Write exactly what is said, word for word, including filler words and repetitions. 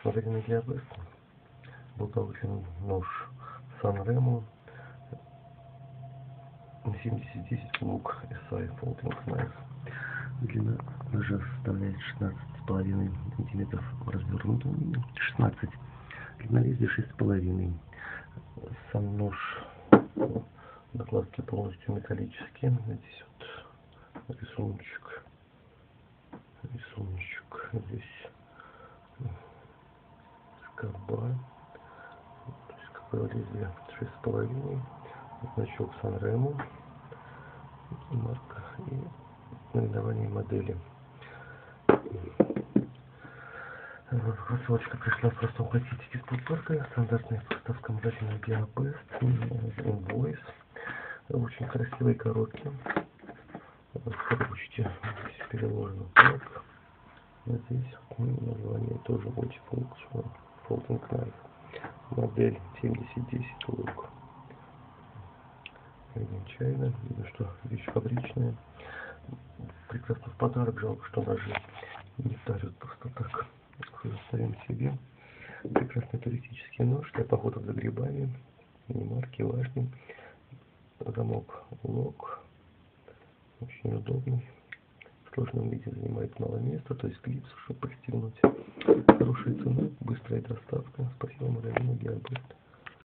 В магазине для Бест был получен нож Sanrenmu на семьдесят десять лук эс ай Folding Knife. Длина ножа составляет шестнадцать с половиной сантиметров в развернутом виде, шестнадцать. Длина лезвия шесть с половиной. Сам нож, накладки полностью металлические. Здесь вот рисуночек, рисуночек. Здесь скоба. То есть какое лезвие шесть с половиной. Значок Sanrenmu, марка и наименование модели. Рассылочка пришла в простом пакетике с подпоркой. Стандартная поставка магазина для Best. Invoice. Очень красивые коробки. В коробочке здесь переложено так. Здесь название тоже multifunction Folding Knife. Модель семьдесят десять лук. Чайно. Видно, что вещь фабричная. Прекрасно в подарок. Жалко, что ножи не дарят просто так. Оставим себе. Прекрасный туристический нож для походов за грибами. Не марки, важный. Замок лок. Очень удобный. В сложном виде занимает мало места, то есть клипсы, чтобы пристегнуть. Хорошая цена, быстрая доставка. Спасибо магазину Геобест.